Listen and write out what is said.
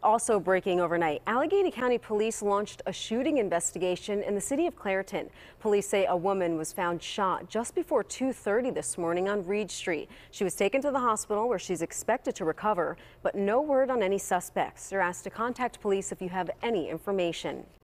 Also breaking overnight, Allegheny County Police launched a shooting investigation in the city of Clairton. Police say a woman was found shot just before 2:30 this morning on Reed Street. She was taken to the hospital where she's expected to recover, but no word on any suspects. You're asked to contact police if you have any information.